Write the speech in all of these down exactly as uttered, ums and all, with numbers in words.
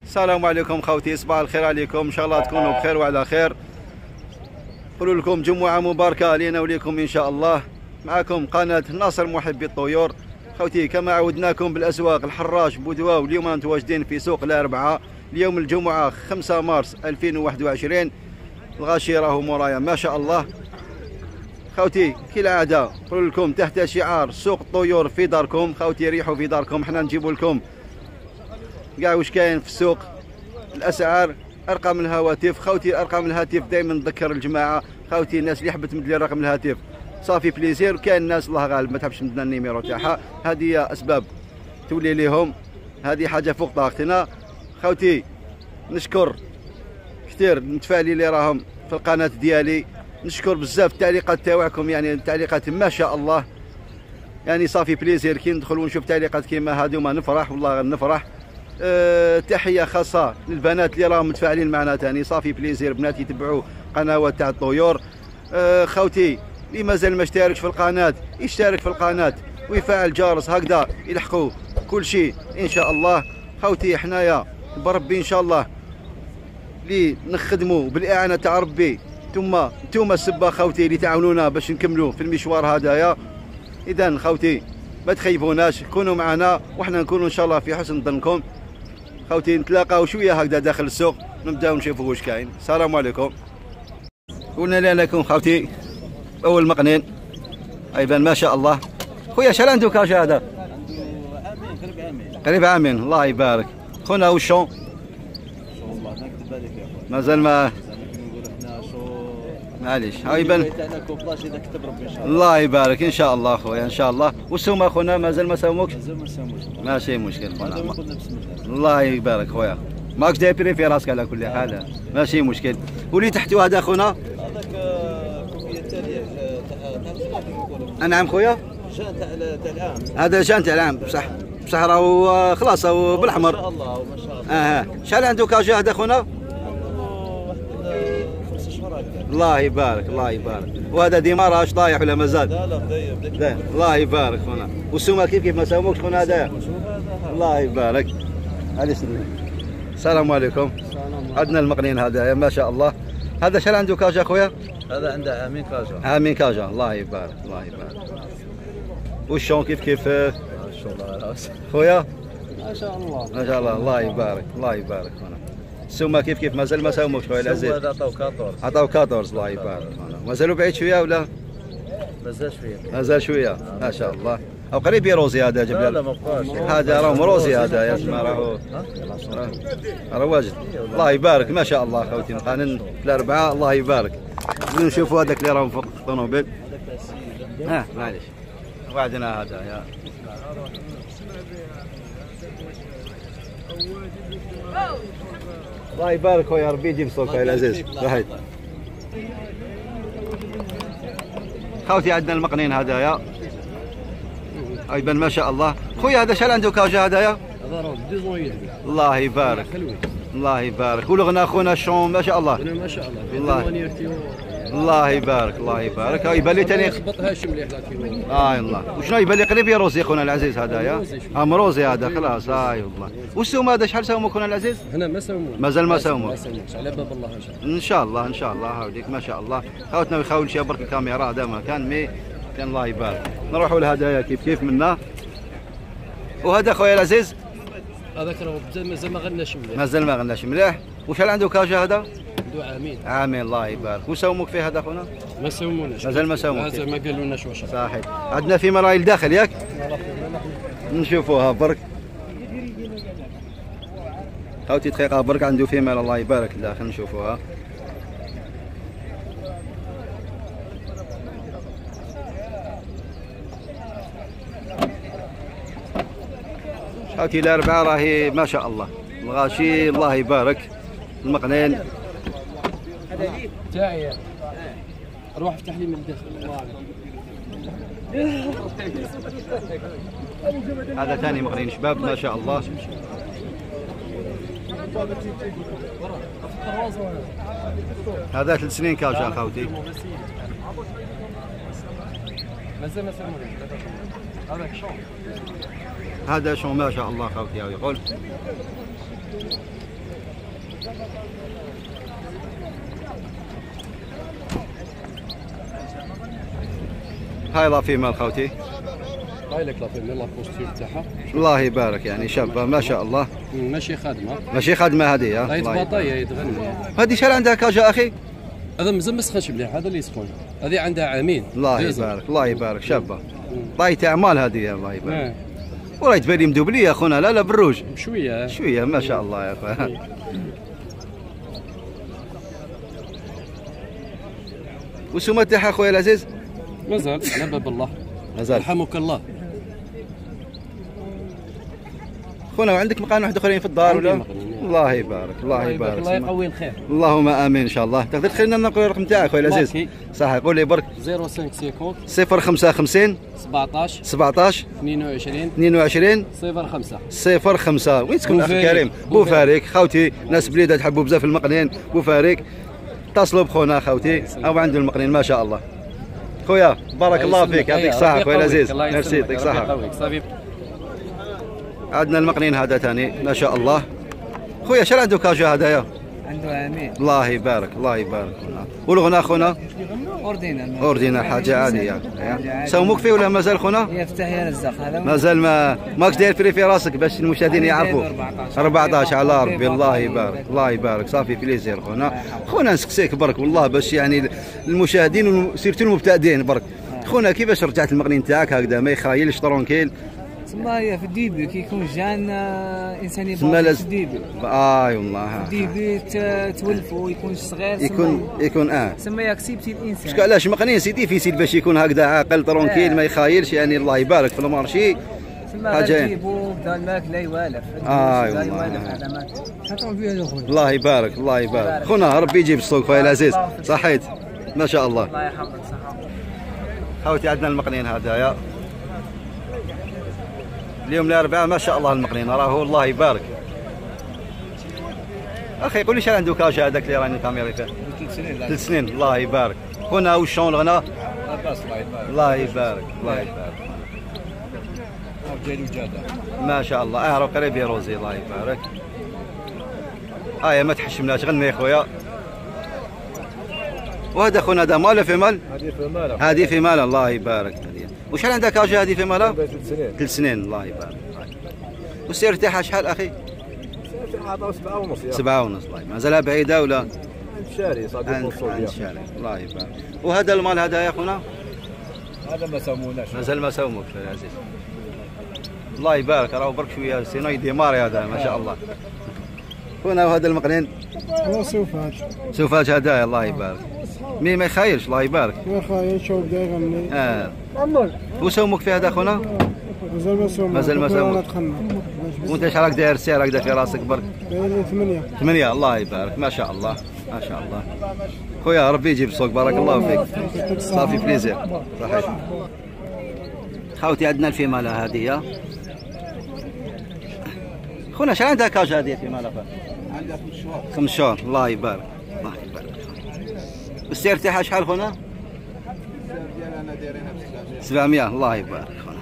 السلام عليكم خوتي، صباح الخير عليكم، ان شاء الله تكونوا بخير وعلى خير. نقول لكم جمعة مباركة علينا وليكم ان شاء الله. معكم قناة ناصر محبي الطيور. خوتي كما عودناكم بالاسواق الحراش بودواو، اليوم متواجدين في سوق الاربعاء، اليوم الجمعة خمسة مارس ألفين وواحد وعشرين. الغاشي راهو مورايا ما شاء الله. خوتي كالعادة نقول لكم تحت شعار سوق الطيور في داركم. خوتي ريحوا في داركم، حنا نجيبوا لكم كاع واش كاين في السوق، الاسعار، ارقام الهواتف. خوتي ارقام الهاتف دائما نذكر الجماعه، خوتي الناس اللي حبت تمد لي رقم الهاتف صافي بليزير، كاين الناس الله غالب ما تحبش تمدنا النيميرو تاعها، هذه هي اسباب تولي ليهم، هذه حاجه فوق طاقتنا. خوتي نشكر كثير المتفاعلين اللي راهم في القناه ديالي، نشكر بزاف التعليقات تاعكم، يعني التعليقات ما شاء الله، يعني صافي بليزير كي ندخل ونشوف تعليقات كيما هذه وما نفرح والله نفرح. أه تحيه خاصه للبنات اللي راهم متفاعلين معنا ثاني، صافي بليزير بنات يتبعوا قنوات تاع الطيور. أه خوتي اللي مازال ما اشتركش في القناه يشترك في القناه ويفعل الجرس، هكذا يلحقوا كل شيء ان شاء الله. خوتي حنايا بربي ان شاء الله اللي نخدموا بالاعانه تاع ربي، ثم نتوما السبه خوتي اللي تعاونونا باش نكملوا في المشوار هذايا. اذا خوتي ما تخيبوناش، كونوا معنا وحنا نكونوا ان شاء الله في حسن ظنكم. خوتي نتلاقاو شويه هكذا داخل السوق، نبداو نشوفوا واش كاين. السلام عليكم. قلنا لكم خوتي اول مقنين ايضا ما شاء الله. خويا شحال عنده كاش هذا؟ قريب عامين. قريب عامين، الله يبارك. خونا وشون؟ والله ما نكذب عليك يا خويا، مازال ما نقول احنا شو معليش ها يبان. تاعنا كوبلاج اذا كتب ربي ان شاء الله. الله يبارك ان شاء الله خويا ان شاء الله. والسومه خونا مازال ما ساوموكش؟ مازال ما ساموش. ماشي مشكل خونا. هذا ما قلنا بسم الله. الله يبارك خويا، ماكش داير بري في راسك على كل حال، ماشي مشكل. واللي تحتو هذا خونا؟ هذاك كوفيه التاليه تاع نعم خويا، جان تاع تاع العام. هذا جان تاع العام بصح بصح راهو خلاص راهو بالاحمر. ما شاء الله ما شاء الله. اه شحال عنده كاجا هذا خونا؟ واحد خمس شهور هكذا. الله يبارك الله يبارك. وهذا ديمار اش طايح ولا مازال؟ لا لا بدا بدا. الله يبارك خونا. والسومه كيف كيف ما ساوموكش خونا هذايا؟ الله يبارك. علي سلمي. السلام عليكم. عندنا المقنين هذايا ما شاء الله. هذا شحال عنده كاجا خويا؟ هذا عنده عامين كاجا. عامين كاجا، الله يبارك الله يبارك. والشون كيف كيف ما شاء الله خويا؟ ما شاء الله ما شاء الله الله يبارك الله يبارك خونا. السومه كيف كيف مازال ما ساوموكش خويا العزيز؟ هذا عطاو أربعطاش. عطاو أربعطاش الله يبارك خونا. مازالوا بعيد شويه ولا؟ مازال شويه. مازال شويه ما شاء الله. او قريب يروزي هذا جبل. لا لا ما بقاش. هذا راه مروزي هذا يا سما راهو راه واجد. الله يبارك ما شاء الله خوتي. نقانن الاربعاء الله يبارك. نشوفوا هذاك اللي راهم فوق الطوموبيل. اه معليش وعدنا هذا يا الله يبارك خويا، ربي يجيب صوتك يا العزيز. واحد خوتي عندنا المقنين هذايا ايضا ما شاء الله. خويا هذا شحال عنده كاجا هذايا؟ هذا راه ديزويد. الله يبارك الله يبارك. ولغنا خونا الشون ما شاء الله. ما شاء الله. الله الله يبارك الله يبارك. يبان لي ثاني خبطهاش مليح لكن اه الله. وشنو يبان لي قريب يروزي خونا العزيز هذايا؟ اه مروزي هذا خلاص. اي والله. والسوم هذا شحال ساومو خونا العزيز؟ هنا ما ساوموش. مازال ما ساومو. ما ساوموش على باب الله ان شاء الله. ان شاء الله ان شاء الله. هاوديك ما شاء الله. خوتنا يخاول شي برك الكاميرا هذا ما كان مي كان الله يبارك. نروحوا لهدايا كيف كيف منا. وهذا خويا العزيز هذاك راه مازال ما غناش مليح. مازال ما غناش مليح. وشحال عنده كاجا هذا؟ عنده عامين. عامين الله يبارك. وساوموك فيه هذا خونا؟ ما ساوموناش. مازال ما ساوموك. مازال ما قالولناش واش. صحيح. عندنا في مرايل داخل ياك؟ نشوفوها برك. خوتي دقيقة برك عنده في مال الله يبارك داخل نشوفوها. خوتي الأربعة راهي ما شاء الله. الغاشي الله يبارك. المقنين تاعي روح افتح لي من الداخل. هذا ثاني مقنين شباب ما شاء الله. هذا ثلاث سنين كاجا خوتي. مازال ما ساوموناش. هذاك شون. هذا شو ما شاء الله خوتي يقول. هاي لا فيمال خوتي. هاي لك لا فيمال لا بوستير تاعها. الله يبارك يعني شابه ما شاء الله. ماشي خادمه. ماشي خادمه هذه. هاي تباطيه يتغني. هذه شحال عندها كاجا اخي؟ هذا مازال ما سخنش مليح، هذا اللي يسخن. هذه عندها عامين. الله يبارك الله يبارك شابه. طايت اعمال هذه الله يبارك. وراي تبان لي مدوبليه اخونا. لا لا بالروج بشويه شويه ما شاء الله يا اخويا. والسومه تاعها اخويا العزيز؟ مازال على باب الله. مازال يرحمك الله. خونا وعندك مقان واحد اخرين في الدار ولا؟ الله يبارك الله يبارك الله يقوي الخير. اللهم امين ان شاء الله. تقدر تخلينا نقول الرقم تاعك خويا العزيز؟ صح قول لي برك. صفر خمسة خمسين صفر خمسة وخمسين سبعطاش سبعطاش اثنين وعشرين اثنين وعشرين صفر خمسة صفر خمسة. وين تكون اخي كريم؟ بوفاريك خوتي. ناس بليده تحبوا بزاف المقنين بوفاريك. اتصلوا بخونا خوتي او عنده المقنين ما شاء الله. خويا بارك الله فيك يعطيك الصحة خويا العزيز. ميرسي يعطيك الصحة. عندنا المقنين هذا ثاني ما شاء الله. خويا شحال عنده كاجا هذايا؟ عنده عامين. الله يبارك الله يبارك. والغنى خونا؟ اوردينا اوردينا حاجة عالية. سوموك فيه ولا مازال خونا؟ يفتح يا رزاق هذا مازال ما ماكش داير فري في راسك باش المشاهدين يعرفوا. أربعطاش على ربي الله يبارك الله يبارك. صافي بليزير خونا. خونا نسقسيك برك والله باش يعني المشاهدين سيرتو المبتدئين برك. خونا كيفاش رجعت المقنين تاعك هكذا ما يخايلش ترونكيل؟ تما هي في الديبي كي يكون جان انسان يبغى يبغى في الديبي. اي والله الديبي تولفو يكون صغير يكون يكون اه تسمى يا كسبتي الانسان. شكون علاش مقنين سيدي في سيد باش يكون هكذا عاقل ترونكيل ما يخايلش يعني الله يبارك في المارشي. حاجه تجيبو بدا الماكله يوالف. اه الله يبارك الله يبارك. خونا ربي يجيب السوق خويا العزيز. صحيت ما شاء الله. الله يحفظك صحه. خوتي عندنا المقنين هذايا اليوم الاربعاء ما شاء الله. المقنين راهو الله يبارك. اخي قول لي شحال عنده كاجا هذاك اللي راني كاميري فيه؟ ثلاث سنين. ثلاث سنين الله يبارك. خونا وشون الغنى؟ الله يبارك الله يبارك. ما شاء الله. اه راه قريب يا روزي الله يبارك. هاي ما تحشمناش غني يا خويا. وهذا خونا هذا مال في مال؟ هذه في مال. هذه في مال الله يبارك. وشحال عندها كاجا هذه في مالها؟ ثلاث سنين. ثلاث سنين الله يبارك. والسير تاعها شحال اخي؟ سبعة سبعة ونص. سبعة ونص الله يبارك. مازالها بعيدة ولا؟ عند الشاري صديق الوصول. عند الشاري الله يبارك. وهذا المال هذا يا خونا؟ هذا ما سموناش. مازال ما سومك يا عزيز. الله يبارك راهو برك شوية سيناي ديماري هذا ما شاء الله. خونا وهذا المقنين؟ هو سوفاج. سوفاج هذا الله يبارك. مي ما يخايلش الله يبارك. ما يخايلش شوف بدا يغني. اه. وسومك في هذا خونا؟ مازال ما سومك. مازال ما سومك. وانت شحال راك داير السعر هكذا في راسك برك؟ داير ثمانية. ثمانية الله يبارك ما شاء الله ما شاء الله. خويا ربي يجيب السوق بارك الله فيك. صافي بليزير صحيح. خاوتي عندنا الفيمالة هذه. خونا شحال عندها كاج هذه الفيمالة؟ عندها خمس شهور. خمس شهور الله يبارك الله يبارك. والسعر تاعها شحال خونا؟ السعر ديالنا دايرينها ب سبعمية الله يبارك خونا.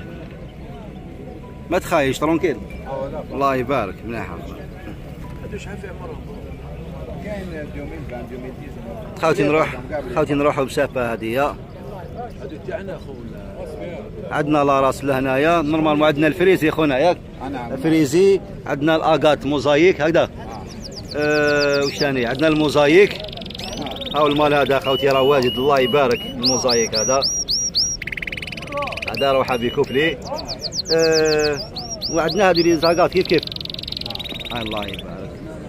ما تخايش ترونكيل الله يبارك مليحة. هادو شحال فيه عمرهم؟ كاين يومين بعد يومين ديزل. خاوتي نروح خاوتي نروحوا بسافة هذه. هادو تاعنا خونا. عندنا لا راس لهنايا نورمالمون عندنا الفريزي خونا ياك؟ نعم. فريزي عندنا الاغات موزايك هكذا. أه وش ثاني عندنا الموزايك. هاو المال هذا خوتي راه واجد الله يبارك. الموزايك هذا هذا روحه بكفلي. أه وعندنا هذه لي زاكات كيف كيف. آه الله يبارك.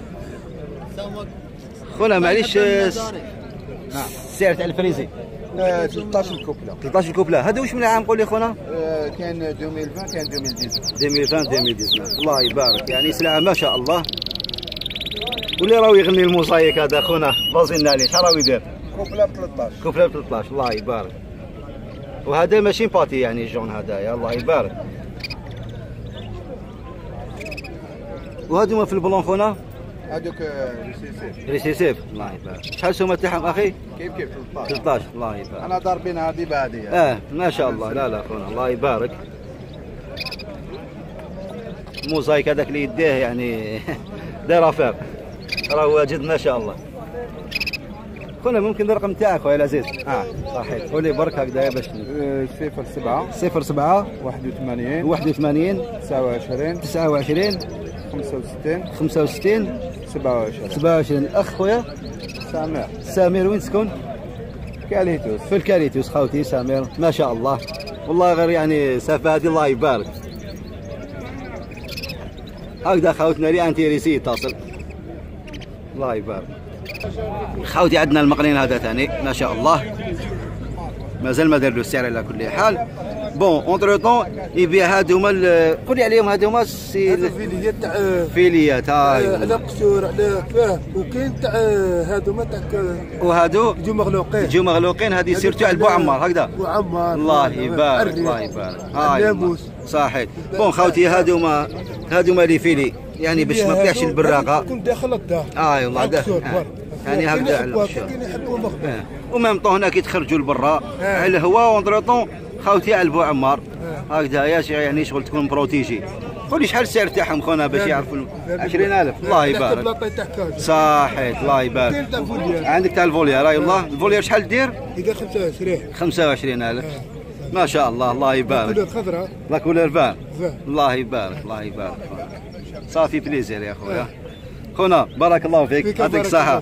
خونا معليش نعم. السعر تاع الفريزي ثلاثطاش الكوبله. ثلاطاش الكوبله. هذا واش من عام قول لي خونا؟ كان ألفين وعشرين كان ألفين وتسعطاش. ألفين وعشرين ألفين وتسعطاش الله يبارك. يعني سلعه ما شاء الله. واللي راهو يغني الموزايك هذا خونا بازين عليه شحال راهو يدير؟ كوبله ب ثلاطاش. كوبله ب ثلاطاش الله يبارك. وهذا ماشي باتي يعني جون هذايا الله يبارك. وهذوما في البلون خونا؟ هذوك ريسيسيف. ريسيسيف الله يبارك. شحال السومه تاعهم اخي؟ كيف كيف ثلاطاش. ثلاطاش الله يبارك. انا ضاربين هذه بهذه. اه ما شاء الله. لا لا خونا الله يبارك. الموزايك هذاك اللي يديه يعني داير افير. راه واجد ما شاء الله. خونا ممكن الرقم تاعك خويا العزيز؟ اه صحيح، قولي برك هكذا باش صفر سبعة صفر سبعة واحد وثمانين واحد وثمانين تسعة وعشرين تسعة وعشرين خمسة وستين خمسة وستين سبعة وعشرين سبعة وعشرين. الأخ خويا سامر سامر وين تسكن؟ كاليتوس. في الكاريتوس خوتي سامر ما شاء الله، والله غير يعني سافة هذه الله يبارك. هكذا خوتنا اللي انتيريسي يتصل الله يبارك. خوتي عندنا المقنين هذا ثاني ما شاء الله، مازال ما داروا السعر على كل حال. بون اونتر طون يبيع هذوما قولي عليهم هذوما سي فيليات تاع فيليات هاي على قشور على فاه، وكاين تاع هذوما تاع وهادو يجوا مغلوقين يجوا مغلوقين. هذه سيرتو على بوعمار هكذا. بوعمار الله يبارك الله يبارك. هاي صحيح. بون خوتي هذوما هذوما لي فيلي يعني باش ما تطيحش البراقه تكون داخل الدار. اه والله داخل يعني هكذا على القشور. كاين يحبوا مغلوق ومام طون هنا كيتخرجوا لبرا على الهواء اونتر طون خوتي على بوعمار هكذا يعني شغل تكون بروتيجي. قولي شحال السعر تاعهم خونا باش يعرفوا؟ عشرين ألف. الله يبارك. صحيح الله يبارك. عندك تاع الفوليار اي والله. الفوليار شحال دير؟ يدير خمسة وعشرين خمسة وعشرين ألف. ما شاء الله الله يبارك. كولور خضراء لا كولور فان. الله يبارك الله يبارك. صافي بليزير يا خويا. خونا بارك الله فيك يعطيك الصحة.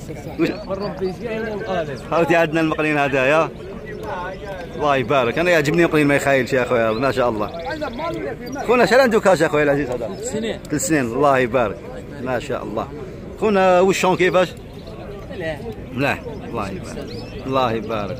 خوتي عندنا المقلين هدايا الله يبارك. انا يعجبني مقلين ما يخايلش يا خويا ما شاء الله. خونا شحال عنده كاش يا خويا العزيز هذا؟ ثلاث سنين. ثلاث سنين الله يبارك ما شاء الله. خونا وشون كيفاش؟ ملاح ملاح الله يبارك الله يبارك.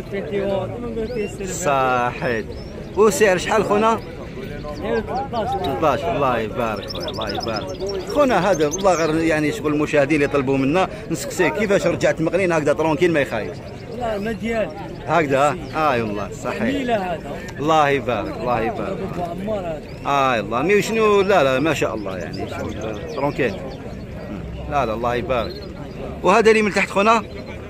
صحيح. وسعر شحال خونا؟ ثلاثة عشر. الله يبارك خويا الله يبارك. خونا هذا والله غير يعني شغل المشاهدين يطلبوا منا نسقسيك كيفاش رجعت مقلين هكذا طرونكين ما يخايلش؟ لا مديان هكذا اي والله صحيح. هذا الله يبارك الله يبارك. اي والله مي شنو لا لا ما شاء الله يعني طرونكين. لا لا الله يبارك. وهذا اللي من تحت خونا؟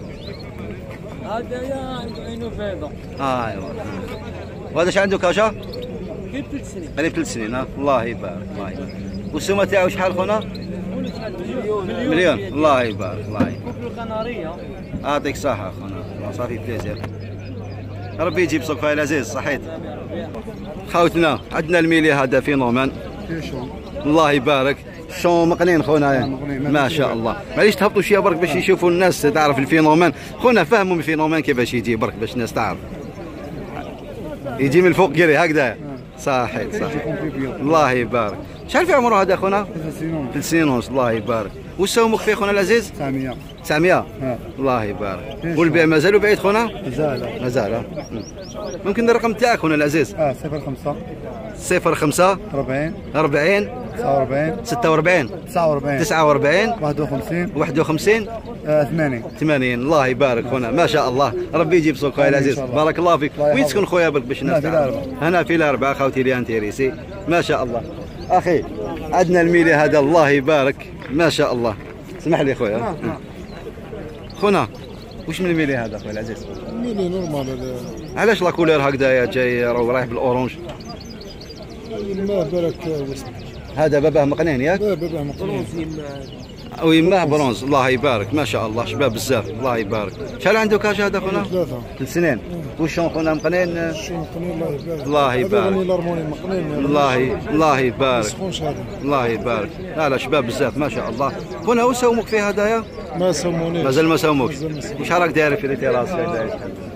هذا يا عنده عينه فيضة. اي والله. وهذا ايش عنده كاشا؟ قريب ثلاث سنين. قريب ثلاث سنين ها الله يبارك الله يبارك. والسومه تاعو شحال خونا؟ مليون. مليون الله يبارك الله يبارك. القنارية. يعطيك الصحة خونا صافي بليزير. ربي يجيب سوق فايل عزيز صحيت. خوتنا عندنا الميلي هذا فينومين الله يبارك. شون مقنين خونا ما شاء الله. معليش تهبطوا شويه برك باش يشوفوا الناس تعرف الفينومين. خونا فهموا الفينومين كيفاش يجي برك باش الناس تعرف. يجي من الفوق كيري هكذا صحيح صحيح. الله يبارك. شحال في عمره هذا خونا؟ ثلاث سنين ونص الله يبارك. والسومك فيه خونا العزيز؟ تسعمية. تسعمية الله يبارك. والبيع مازالوا بعيد خونا؟ مازال مازال. ممكن الرقم تاعك خونا العزيز؟ اه صفر خمسة صفر خمسة أربعين أربعين تسعة وأربعين ستة وأربعين تسعة وأربعين تسعة وأربعين واحد وخمسين واحد وخمسين ثمانين ثمانين. الله يبارك خونا ما شاء الله. ربي يجيب سوق خويا العزيز بارك الله فيك. وين تسكن خويا برك باش الناس تعرف؟ هنا في الأربعة خوتي لي انتيريسي ما شاء الله. اخي عندنا الميلي هذا الله يبارك ما شاء الله. اسمح لي خويا خونا واش من الميلي هذا خويا العزيز؟ ميلي نورمال. علاش لا كولور هكذايا جاي راهو رايح بالاورانج؟ ما بالك وسط. هذا باباه مقنين ياك؟ باباه مقنون. ويماه برونز الله يبارك ما شاء الله شباب بزاف الله يبارك. شحال عنده كاش هذا خونا؟ ثلاثة. ثلاث سنين. وشون خونا مقنين؟ شو مقنين الله الله يبارك. يبارك. هذا الهرموني مقنين. الله الله يبارك. سخونش هذا. الله يبارك. لا لا شباب بزاف ما شاء الله. خونا واش سومك فيه هذايا؟ ما سمونيش. مازال ما سوموكش. وشحال راك داير في التراس هذايا؟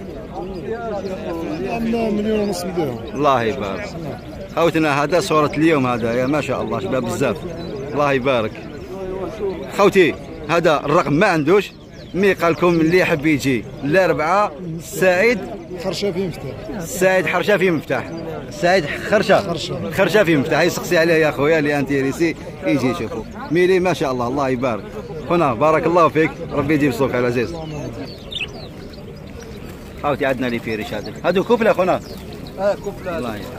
عندنا مليون ونص نديرهم. الله يبارك. خوتنا هذا صورة اليوم هذا يا ما شاء الله شباب بزاف الله يبارك. خوتي هذا الرقم ما عندوش مي قال لكم اللي يحب يجي الاربعاء سعيد خرشه في مفتاح. سعيد حرشه في مفتاح. سعيد خرشه خرشه خرشه في مفتاح. يسقسي عليه يا خويا اللي انتيريسي يجي يشوفوا ميلي ما شاء الله الله يبارك. خونا بارك الله فيك ربي يجيب السوق على العزيز. خوتي عندنا لي فيريش هذا هادو كفله خونا. اه كفله. الله يبارك.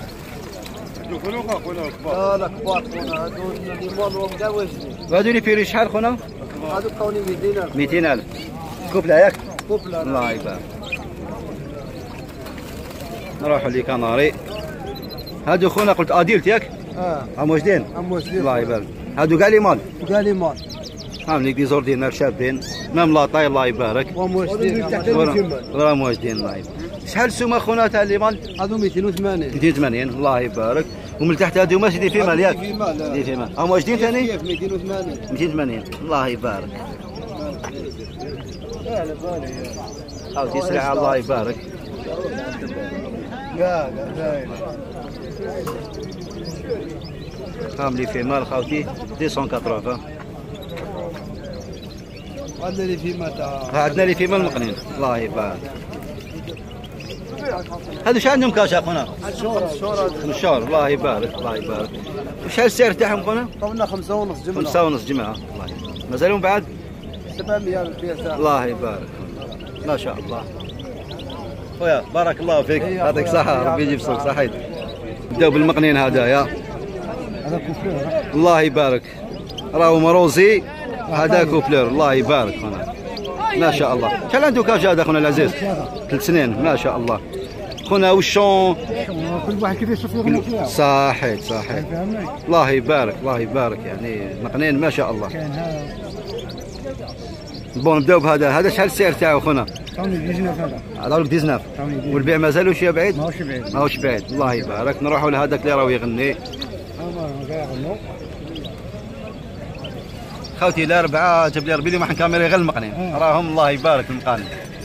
لا لا كبار خونا هادو اللي مالهم كاع واجدين. هادو لي فيريش شحال خونا؟ هادو كوني مئتين ألف. مئتين ألف كفله ياك؟ كفله. الله يبارك. نروحوا لي كناري. هادو خونا قلت اديلت ياك؟ اه هم واجدين؟ هم واجدين. الله يبارك. هادو كاع لي مال؟ كاع لي مال. هاهم ليك دي زور دينار شابين مام لاطاي الله يبارك راهم واجدين الله يبارك. شحال السومه خونا تاع اللي مال؟ هذو مئتين وثمانين مئتين وثمانين الله يبارك. ومن تحت هذو ماشي دي في مال ياك؟ دي في مال هاهم واجدين ثاني؟ مئتين وثمانين مئتين وثمانين الله يبارك. عاودي سلعه الله يبارك. هاهم لي في مال خاوتي مئتين وثمانين. عندنا اللي في متى عندنا اللي في مال مقنين الله يبارك. هذو شحال عندهم كاش اخونا؟ خمس شهور الله يبارك الله يبارك. وشحال السعر تاعهم خونا؟ قلنا خمسة ونص جملة خمسة ونص جماعة الله يبارك. مازالهم بعد؟ سبعمية بالبيع تاعهم الله يبارك ما شاء الله. خويا بارك الله فيك يعطيك الصحة ربي يجيب صوت صحيح. نبداو بالمقنين هدايا الله يبارك. راهو مروزي هذا كوبلور الله يبارك خونا ما شاء الله. شحال عنده كاش هذا خونا العزيز؟ ثلاث سنين ما شاء الله. خونا وشون كل واحد كيف يشوف يغني فيها. صحيح صحيح الله يبارك الله يبارك. يعني مقنين ما شاء الله. بون نبداو بهذا. هذا شحال السعر تاعو خونا؟ ثاني ديزناف هذا. هذا لك ديزناف والبيع مازالو شي بعيد؟ ماهوش بعيد ماهوش بعيد الله يبارك. نروحوا لهذاك اللي راهو يغني هما كاع يغنوا. خوتي الاربعه جاب لي ربي لي ما حنكاميري غير المقنين راهم الله يبارك المقانين.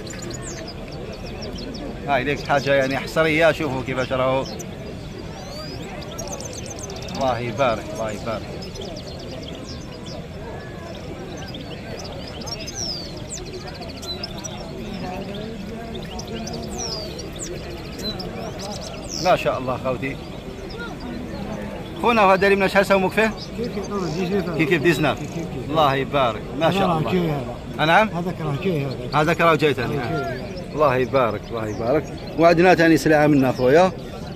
هاي ليك حاجه يعني حصريه. شوفوا كيفاش راهو الله يبارك الله يبارك. ما شاء الله خوتي. خونا وهذا اللي من شحال سومك فيه؟ كيف كيف ديزناف الله يبارك ما شاء الله. نعم هذاك راه جاي هذا. هذاك راه جاي ثاني الله يبارك الله يبارك. وعندنا ثاني سلعه منا خويا.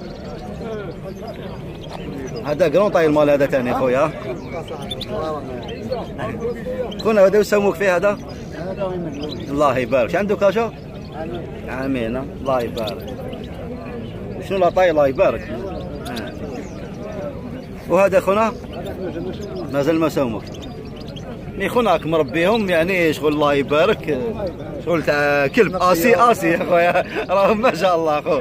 هذا كرون طايل مال هذا ثاني خويا. خونا هذا يسومك فيه هذا؟ الله يبارك. عنده كاشا؟ عامين الله يبارك. شنو لا طايل الله يبارك. وهذا خونا مازال ما سومك. مي خوناك مربيهم يعني شغل الله يبارك شغل تاع كلب اسي اسي يا خويا راهم ما شاء الله خو.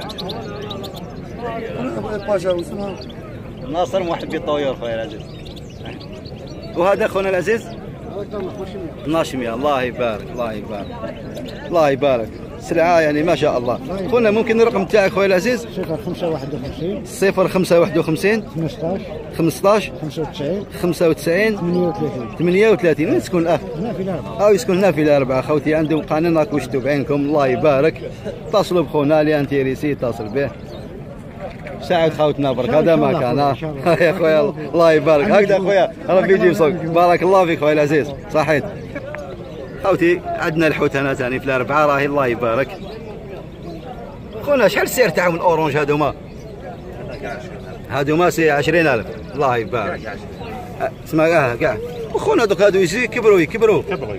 ناصر محبي الطيور خويا العزيز. وهذا خونا العزيز اثناش مية الله يبارك الله يبارك الله يبارك. سلعة يعني ما شاء الله. خونا ممكن الرقم تاعك خويا العزيز؟ صفر خمسة واحد وخمسين صفر خمسة واحد وخمسين خمسطاش خمسطاش خمسة وتسعين خمسة وتسعين ثمانية وثلاثين ثمانية وثلاثين. وين تسكن الأخ؟ هنا في الأربعة. أو يسكن هنا في الأربعة خوتي. عندهم قانون راكم شفتوا بعينكم الله يبارك. اتصلوا بخونا اللي انتيريسي اتصل به. ساعد خوتنا برك هذا ما كان يا خويا الله يبارك. هكذا خويا ربي يجيب صوت بارك الله فيك خويا العزيز صحيت. خوتي عندنا الحوت هنا ثاني في الأربعة راهي الله يبارك. خونا شحال السعر تاعهم الأورانج هذوما؟ هذوما سي عشرين ألف الله يبارك. اسمع اه كاع. وخونا دوك هادو يزي كبروا يكبروا كبروا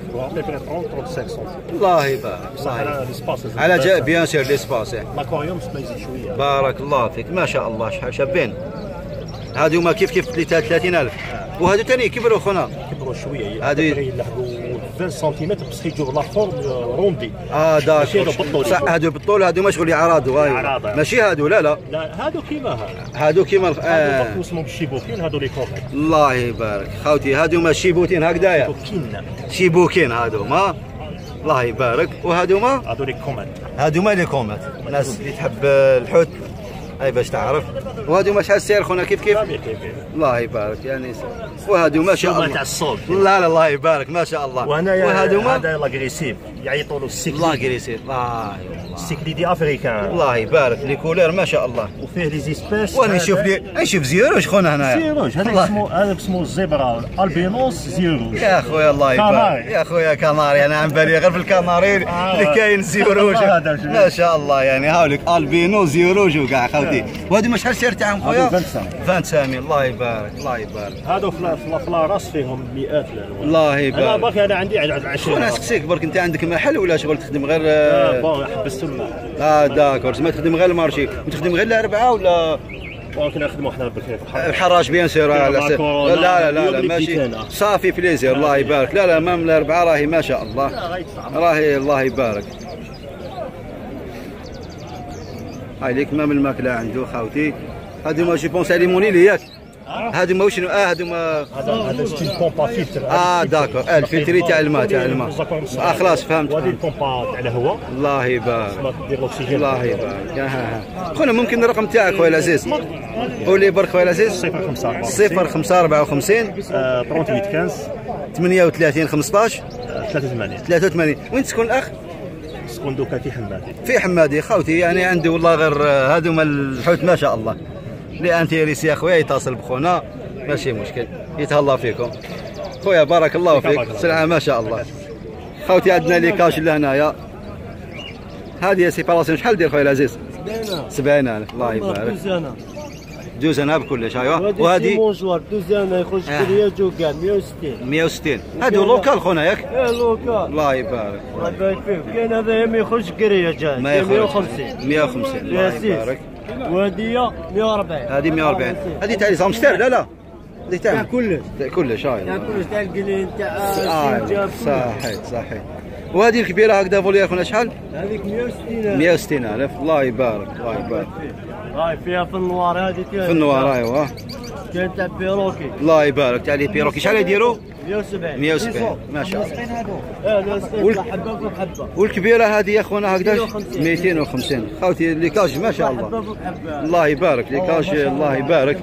الله يبارك صحيح. على جا بيان سير ليسباس. الاكواريوم ما يزيد شويه. بارك الله فيك ما شاء الله شحال شابين. هادوما كيف كيف ثلاثين ألف. وهادو ثاني كبروا خونا كبروا شويه. هادو يلعبوا عشرين سنتيمتر بس يجوا لا فورم روندي. اه داك صح. هادو بالطول هادو ما شغل يعراضوا هاي ماشي هادو لا لا لا هادو كيما هادو كيما هادو اسمهم الشيبوكين هادو لي كوميت الله يبارك خوتي. هادو ما شيبوتين هكذايا شيبوكين هادو ما الله يبارك. وهادو ما هادو لي كوميت هادو ما لي كوميت. الناس اللي تحب الحوت اي باش تعرف. وهادو ما شحال السعر خونا كيف كيف؟ الله يبارك يعني. وهادو ما شاء الله تاع الصوت لا لا الله يبارك ما شاء الله. وهادو هذا لاغريسيف يعيطوا له السيك لاغريسيف الله السيكليدي افريكان الله يبارك. لي كولور ما شاء الله. وفيه لي زيسبيس. وانا نشوف لي نشوف زيروج خونا هنايا. زيروج هذاك اسمه هذاك اسمه الزبرا البينوس زيروج. يا خويا الله يبارك يا خويا كناري. انا عم بالي غير في الكناري اللي كاين زيروج ما شاء الله يعني. هاوليك البينو زيروج وكاع خوتي. وهادو ما شحال السعر تاعهم خويا؟ عشرين الله يبارك الله يبارك. هادو في فلاراس فيهم مئات الله يبارك. انا برك انا عندي عشرين. انا نسقسيك برك انت عندك محل ولا شغل تخدم غير؟ اه بون حبست المحل. اه داكور ما تخدم غير المارشي وتخدم غير الاربعه ولا وكنخدموا حنا بالخير الحراج بيان سير على حساب. لا لا لا لا ماشي صافي بليزير الله يبارك. لا لا مام الاربعه راهي ما شاء الله راهي الله يبارك. هاي ليك مام الماكله عنده خاوتي. هادو ما جي بونس علي مونيلي ياك هادو ما شنو اه هادو ما هذا هذا ستيل بومبا فلتر. اه داكور اه الفلتري تاع الماء تاع الماء. اه خلاص فهمت. وهذه البومبا تاع الهواء الله يبارك. دير الاكسجين الله يبارك. ها ها خونا ممكن الرقم تاعك خويا العزيز؟ قول لي برك خويا العزيز. صفر خمسة صفر خمسة أربعة وخمسين ثمانية خمسة ثمانية وثلاثين خمسطاش ثلاثة وثمانين ثلاثة وثمانين. وين تسكن الاخ؟ سكون دوكا في حمادي. في حمادي خاوتي. يعني عنده والله غير هادو ما الحوت ما شاء الله. اللي انتيريسي يا خويا يتصل بخونا ماشي مشكل. يتهلا فيكم خويا بارك الله فيك. سلعه ما شاء الله. خوتي عندنا لي كاش لهنايا. هذه سيباراسيون شحال دير خويا العزيز؟ سبعين ألف الله يبارك. دوزنا بكلش ايوا. وهذه مونجوار دوزنا يخش كريا جوكان مية وستين مية وستين. هادو لوكال خونا ياك؟ ايه لوكال الله يبارك. الله يبارك فيك. كاين هذا ما يخش كريا جاي مية وخمسين مية وخمسين الله يبارك. وهذه مية وأربعين. هذه مية وأربعين. هذه تاع لي سامستر. لا لا هذه تاع كلش كلش هاي تاع كلش تاع القلين تاع السنجاب. صحيح صحيح. وهذه الكبيره هكذا فولي خونا شحال؟ هذيك مية وستين. مية وستين ألف الله يبارك الله يبارك. هاي فيها في النوار هذه في النوار ايوا. كاين تاع بيروكي الله يبارك. تاع لي بيروكي شحال يديروا؟ مية وسبعين. مية وسبعين ما شاء الله. اه لاصقين حبه بحبه. والكبيره هذه يا خونا هكذا مئتين وخمسين. خوتي لي كاش ما شاء الله الله يبارك. لي كاش الله يبارك.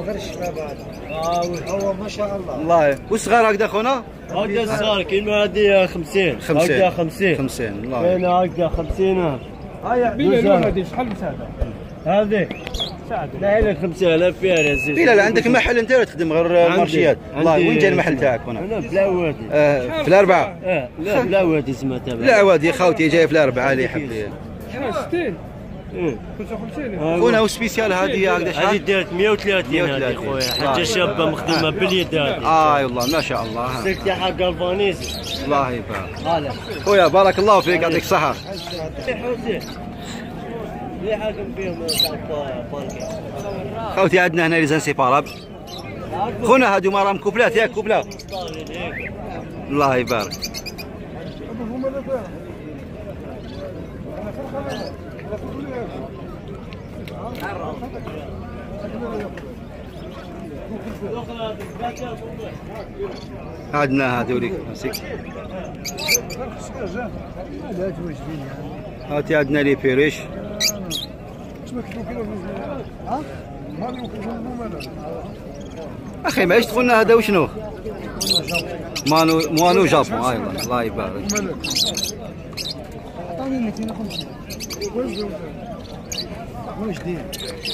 اه هو ما شاء الله. الله والصغار هكذا خونا؟ هكذا الصغار كاين هذه خمسين. خمسين هكذا خمسين. خمسين الله كاين هكذا خمسين. هاي هذه شحال مساعده؟ هذه لا هي خمسة آلاف فيها يا زيد. لا لا عندك محل انت تخدم غير مارشيات. الله وين جا المحل تاعك هنا؟ انا بلا وادي. آه في الاربعه. اه لا بلا وادي سمعتها. لا وادي خاوتي جاي في الاربعه اللي يحب. ستين. خمسة وخمسين. خونا وسبيسيال هذه هكذا شحال؟ هذه دارت مية وثلاثين هذه خويا. حاجه شابه مخدومه باليد هذه. اه والله ما شاء الله. السلك تاعها غالفانيزي. الله يبارك. هلا خويا بارك الله فيك يعطيك الصحه. اللي حاكم فيهم باركي. خوتي عندنا هنا لي زانسيبارابل. خونا هادو ما راهم كوبلات ياك كوبلا. الله يبارك. عندنا هذوليك مسك. هاتي عندنا لي بيريش. اخي ما تقولنا هذا وشنو؟ مانو موانو جابون. هاي الله الله يبارك. عطاني مئتين وخمسين. واش دير؟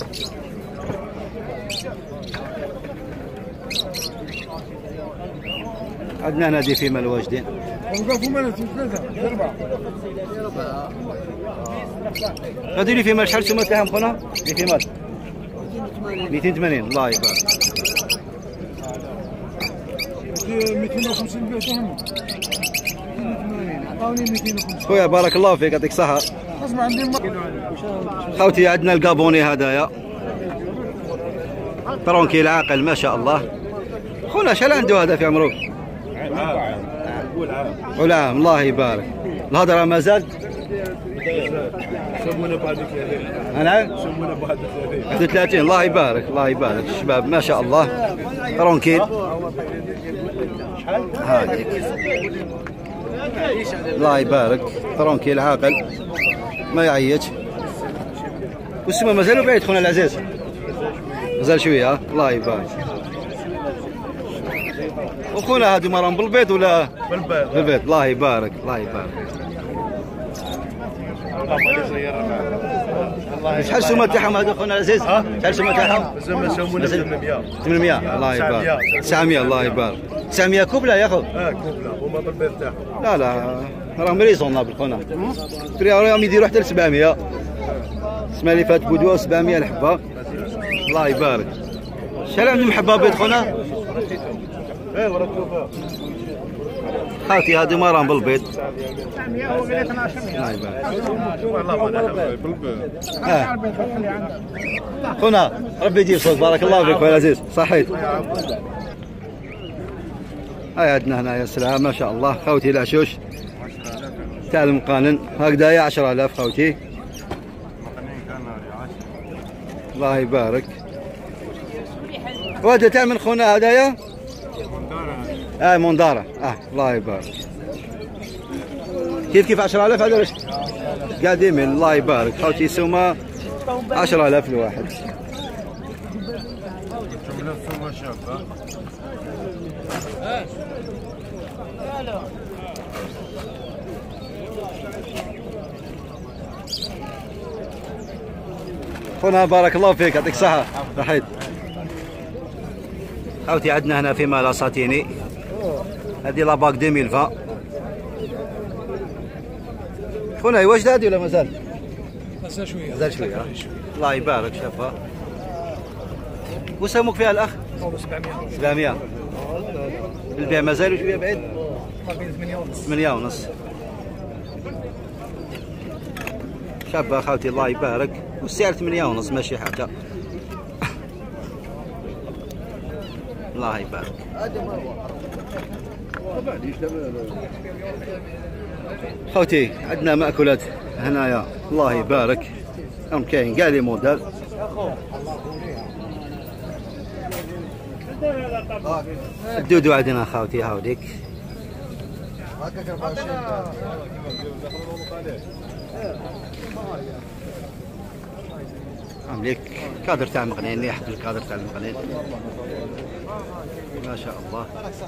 عندنا هنا دي فيما الواجدين. هذو لي فيما شحال السومه تاعهم خونا؟ لي فيمات مئتين وثمانين الله يبارك. مئتين وخمسين بيعتهم. عطاوني مئتين وخمسين. خويا بارك الله فيك يعطيك الصحة. اسمع عندي خوتي عندنا الكابوني هذايا. ترونكيل عاقل ما شاء الله. خونا شحال عنده هذا في عمرك؟ عام عام الله يبارك. الهضره مازال؟ سمونا بعد انا؟ سمونا بعد واحد وثلاثين الله يبارك الله يبارك. الشباب ما شاء الله ترونكيل. هذيك الله يبارك ترونكيل عاقل ما يعيط. والسما مازالوا بعيد خونا العزيز؟ مازال شويه الله يبارك. وخونا هادو راهم بالبيض ولا بالبيض؟ بالبيض الله يبارك الله يبارك. شحال السومه تاعهم هادو خونا العزيز؟ شحال السومه تاعهم؟ سمونا ثمانمية. ثمانمية الله يبارك. تسعمية الله يبارك. تسعمية كوبلا يا خو؟ اه كوبلا هما بالبيض تاعهم. لا لا راهم ريزونابل خونا. راهم يديروا حتى ل سبعمية. السنه اللي فاتت بودوا سبعمية الحبه الله يبارك. شحال عندهم حبه بيض خونا؟ ايه ورا الكوفه. خالتي هذه مرام بالبيض. الله يبارك. خونا ربي يجيب صوت بارك الله فيك يا عزيز صحيت. هاي عندنا هنا يا سلام ما شاء الله خوتي العشوش تاع المقانن هكذايا عشرة آلاف خوتي. الله يبارك. وهذا تاع من خونا هدايا؟ اه موندارة اه الله يبارك. كيف كيف عشرة آلاف هذا واش قادمين؟ الله يبارك خوتي يسوما عشرة آلاف الواحد. خونا بارك الله فيك يعطيك الصحة رحيت. خوتي عندنا هنا في مالا ساتيني هذه لاباك ألفين وعشرين. خونا واش هادي ولا مازال؟ مازال شويه مازال شويه. الله يبارك شافها. وسموك فيها الاخ؟ سبعمية. سبعمية. البيع مازال شويه بعيد؟ ثمانية ونص. ثمانية ونص. شابه خالتي الله يبارك والسعر ثمانية ونص ماشي حاجه. الله يبارك. خوتي عندنا مأكولات هنايا الله يبارك هم كاين كاع لي موديل. الدودو عندنا خاوتي هاوديك. عامليك كادر تاع المقنين يحط الكادر تاع المقنين ما شاء الله.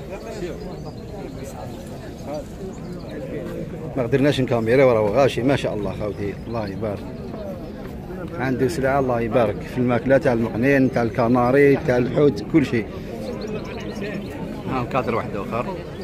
ما قدرناش نكاميرا وراه غاشي ما شاء الله خاوتي الله يبارك. عنده سلعه الله يبارك في الماكله تاع المقنين تاع الكناري تاع الحوت كل شيء. ها كادر واحد اخر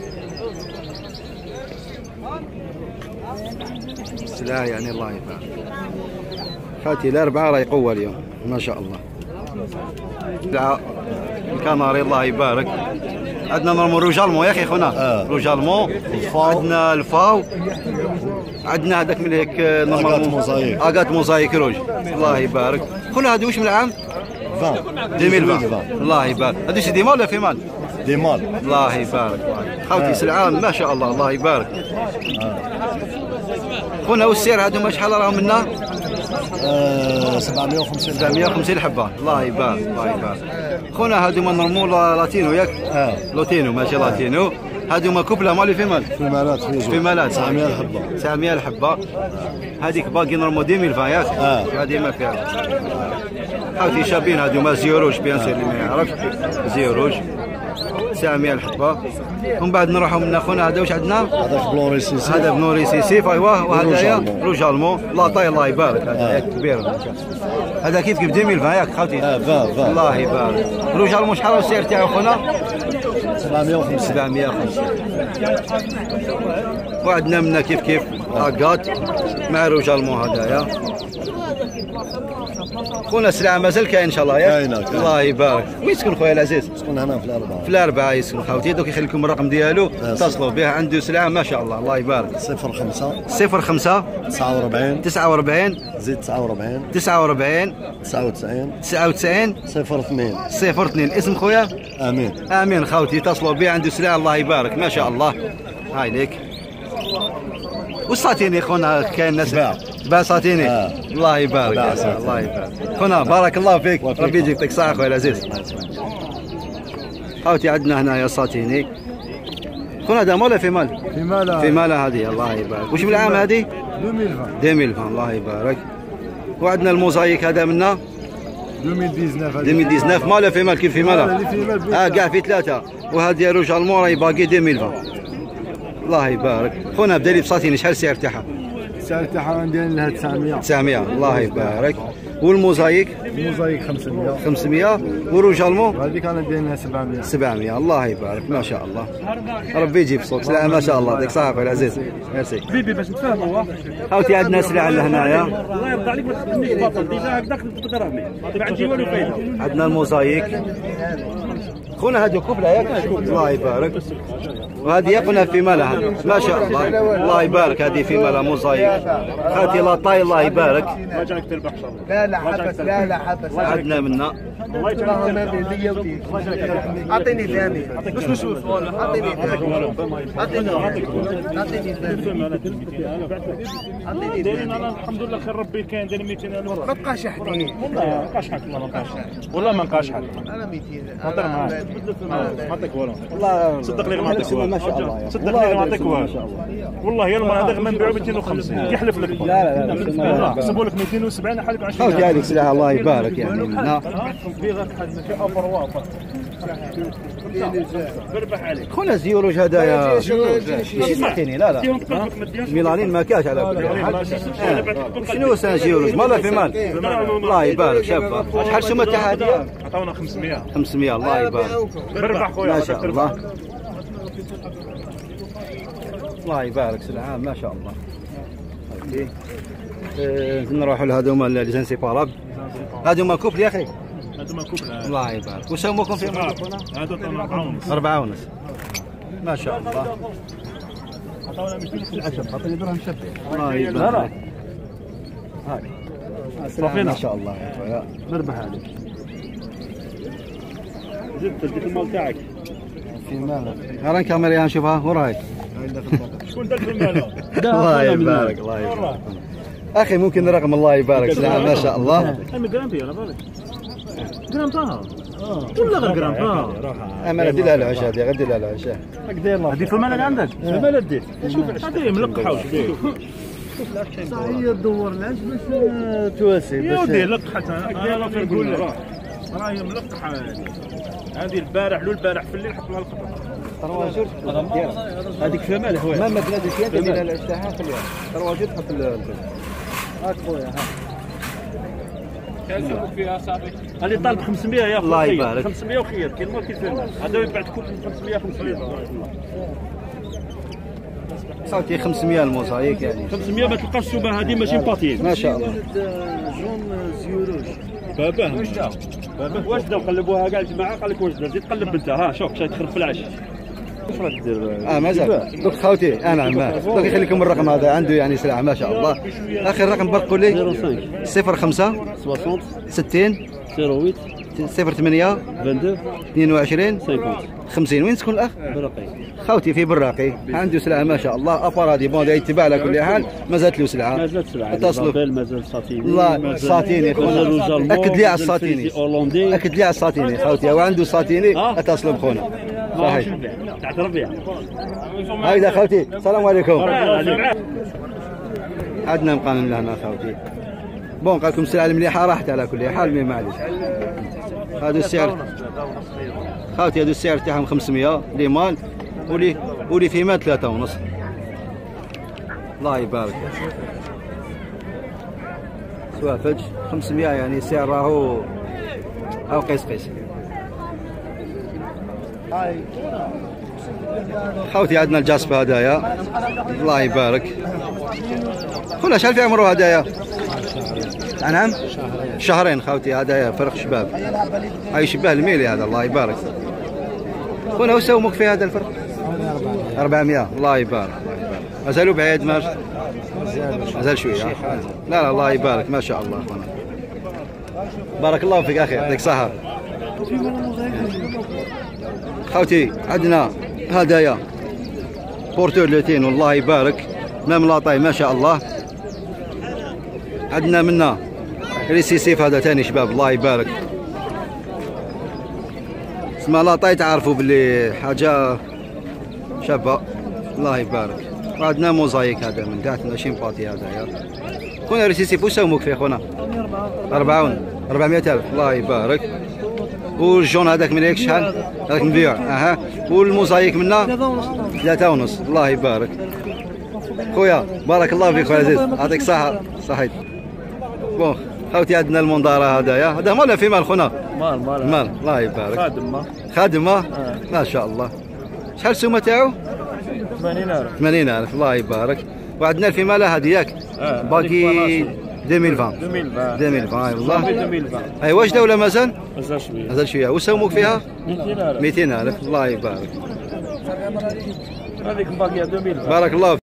سلعه يعني الله يبارك. خاوتي الاربعه راهي قوه اليوم ما شاء الله. سلعه الكناري الله يبارك. عندنا نورمال روج المون يا اخي خونا. آه. روج المون عندنا الفاو عندنا هذاك من هيك نورمال اغات موزايك اغات موزايك روج الله يبارك. خونا هذه واش من العام؟ ألفين وعشرين. الله يبارك. هذه شي ديمال ولا فيمال؟ ديمال. الله يبارك خوتي سلعه ما شاء الله الله يبارك. آه. خونا والسعر هذوما شحال راهم منا؟ آه سبعمية وخمسين. سبعمية وخمسين حبه الله يبارك الله يبارك. خونا هذوما نورمال لاتينو ياك؟ اه لاتينو ماشي لاتينو. هذوما كوبلا مالي في مال؟ في مالات في مالات تسعمية الحبه. تسعمية الحبه. هذيك باقي نورمال ألفين وعشرين ياك؟ اه هذه ما فيها. خوتي شابين هذوما زيروج بيان سير اللي ما يعرفش زيروج تسعمية الحبه. ومن بعد نروحوا من خونا هذا واش عندنا؟ هذاك بلوري سيسي. هذا بلوري سيسي ايوا. وهذايا روج المون لاطاي الله يبارك هذا كبير. هذا كيف كيف ألفين وعشرين ياك خوتي؟ اه فا فا الله يبارك. روج المون شحال هو السعر تاعو خونا؟ سبعمية وخمسين. سبعمية وخمسين. وعندنا منا كيف كيف هاكات مع روج المون هذايا. خونا السلعه مازال كاين ان شاء الله ياك؟ كاينه. الله يبارك. وين يسكن خويا العزيز؟ يسكن هنا في الاربعه. في الاربعه يسكن خوتي. دوك يخلي لكم الرقم ديالو اتصلوا به. عنده سلعه ما شاء الله الله يبارك. صفر خمسة صفر خمسة تسعة وأربعين تسعة وأربعين زيد تسعة وأربعين تسعة وأربعين تسعة وتسعين تسعة وتسعين صفر اثنين صفر اثنين. اسم خويا؟ امين. امين خوتي اتصلوا به عنده سلعه الله يبارك ما شاء الله. هاي ليك. والساتيني خونا كاين ناس باع ساتيني. آه. الله يبارك الله يبارك خونا بارك الله فيك ربي يجيك يعطيك الصحه خويا العزيز. خوتي عندنا هنايا ساتيني. خونا هذا مال في مال؟ في مال. في مال هذه الله يبارك. واش من العام هذه؟ ألفين وعشرين الله يبارك. وعندنا الموزايك هذا منا ألفين وتسعطاش مال في مال كيف في مال؟ اه كاع في ثلاثه. وهذه روج المون راهي باقي ألفين وعشرين الله يبارك. خونا بدا لي بساتيني شحال السعر تاعها؟ السعر تاعها ندير لها تسعمية. تسعمية الله يبارك. والموزايك؟ الموزايك خمسمية. خمسمية. وروج المون؟ هذيك انا ندير لها سبعمية. سبعمية الله يبارك ما شاء الله. ربي يجيب صوت سلعه ما شاء الله يعطيك الصحه خويا العزيز. ميرسي. بيبي باش نتفاهموا. خوتي عندنا سلعه لهنايا. الله يرضى عليك ما تخدمنيش باطل ديجا هكذاك تقدر راه ما عندي والو فايده. عندنا الموزايك خونا هذه كوبلا ياك الله يبارك. وهذه قلنا في مالها ما شاء الله الله يبارك. هذه في مالها موزايك خالتي لاطاي الله يبارك. لا لا حبس لا لا حبس عندنا منا اعطيني ثاني مش نشوف اعطيني ثاني اعطيني اعطيني ثاني اعطيني ثاني. الحمد لله خير ربي كاين داير مئتين الف. ما بقاش حد والله ما بقاش حد والله ما بقاش والله ما بقاش حد. انا مئتين هضر معاك ما نعطيك والو والله صدق لي ما نعطيك والو ما شاء الله صدق لي ما نعطيك والو والله يا المرة هذاك ما نبيعو مئتين وخمسين يحلف لك. لا لا لا حسبوا لك مئتين وسبعين حالك عشرين. خوتي هذيك سلعة الله يبارك يعني منا. بربح عليك خونا زيوروج هدايا ماشي تعطيني لا لا ميلانين ما كاش على كل حال. شنو سان زيوروج مالا في مال الله يبارك شابه. شحال سمة تاع هذه؟ عطاونا خمسمية خمسمية الله يبارك بربح خويا ما شاء الله الله يبارك سلعة ما شاء الله. اوكي نروحوا لهذوما اللي سانسيباراب هذوما كوبل يا اخي هذوما كوبل الله يبارك. وسموكم في مالكم؟ هذا أربعة ونص أربعة ونص ما شاء الله عطاونا مئتين وخمسين. عطيني درهم شبه الله يبارك. هاي ما شاء الله بربح عليك. زدت ديك المال تاعك في مالك. هران كاميرا نشوفها ورايك. شكون داك المال؟ الله يبارك الله يبارك اخي ممكن رقم الله يبارك سلام ما شاء الله. انا جرامبي على بالك جرام طه ولا غير جرام طه. اما ندير لها العشاء هذه غدير لها العشاء. هذه في مالك عندك في مالك دير شوف هذه ملقحه وش بيه صحيح تدور العيش باش تواسي يا ودي لقحت. انا لا نقول لك راهي ملقحه هذه البارح لو البارح في الليل حط لها القطره. هذيك في مالك خويا ما مدنا ديك يد ديال الاشتهاء خليها ترواجد حط هاك خويا ها كنشوفك فيها صاحبي. هذه طالب خمسمية يا الله يبارك. خمسمية وخير كاين ما كيف هذا يبعد كل خمسمية خمسمية صوتي خمسمية الموزايك يعني خمسمية ما تلقاش الشبهه هذه ماشي باتين ما شاء الله. جون زيوروج باباه واش دا باباه واش دا قلبوها كاع الجماعه قال لك واش دا زيد قلب انت ها شوف شاي تخرب في العش. واش راك دير؟ اه مازال دوك خوتي انا عمال دوك يخليكم الرقم هذا عنده يعني سلعه ما شاء الله. اخر رقم برقوا لي صفر خمسة ستين صفر صفر ثمانية اثنين وعشرين خمسين. وين تسكن الاخ؟ براقي خوتي في براقي عنده سلعه ما شاء الله. ابار هذه بون يتباع على كل حال مازالت له سلعه مازالت سلعه اتصلوا مازال ساتيني الله ساتيني خونا اكد لي على الساتيني اكد لي على الساتيني خوتي وعنده ساتيني اتصلوا بخونا صحيح. تاع تربيه هايدا خوتي السلام عليكم. عندنا مقام لهنا خوتي بون قال لكم السلعه المليحه راحت على كل حال مي معليش. هذا السعر خوتي هذا السعر تاعهم خمسمية لي مال ولي ولي في مال ثلاثة ونص الله يبارك. سوافج خمسمية يعني السعر راهو او قيس قيس. خوتي عندنا الجاسبة هدايا الله يبارك. خونا شحال في عمره هدايا؟ نعم شهرين خوتي هدايا فرق شباب هاي شبه الميلي هذا الله يبارك. خونا وش سومك في هذا الفرق؟ أربعمية الله يبارك مازالوا بعيد ماشي مازال شويه. لا لا الله يبارك ما شاء الله خونا بارك الله فيك اخي يعطيك الصحة. خوتي عندنا هدايا بورتور لوتين والله يبارك مام لاطاي ما شاء الله. عندنا منا ريسيسيف هذا ثاني شباب الله يبارك اسمها لاطاي تعرفوا باللي حاجه شابه الله يبارك. وعندنا موزايك هذا من تحت ماشي مباطي هذا يا خونا ريسيسيف واش سومك فيه خونا؟ أربعة أربعمية ألف الله يبارك. والجون هذاك من هيك شحال؟ هذاك مبيع اها. والموزايك منا ثلاثة ونص الله يبارك. خويا بارك الله فيك خويا عزيز يعطيك الصحة صحيت. بون خوتي عندنا المنظارة هدايا هذا مال في مال خونا؟ مال مال مال الله يبارك. خادمة خادمة ما شاء الله. شحال السومة تاعو؟ ثمانين ألف ثمانين ألف الله يبارك. وعندنا في مالها هذه ياك باقي ألفين وعشرين ألفين وعشرين ألفين وعشرين اي والله. ألفين وعشرين اي واش دوله مازال؟ مازال شويه مازال شويه. وسهموك فيها؟ مئتين ألف مئتين ألف. الله يبارك. هذيك باقيه ألفين وعشرين. بارك الله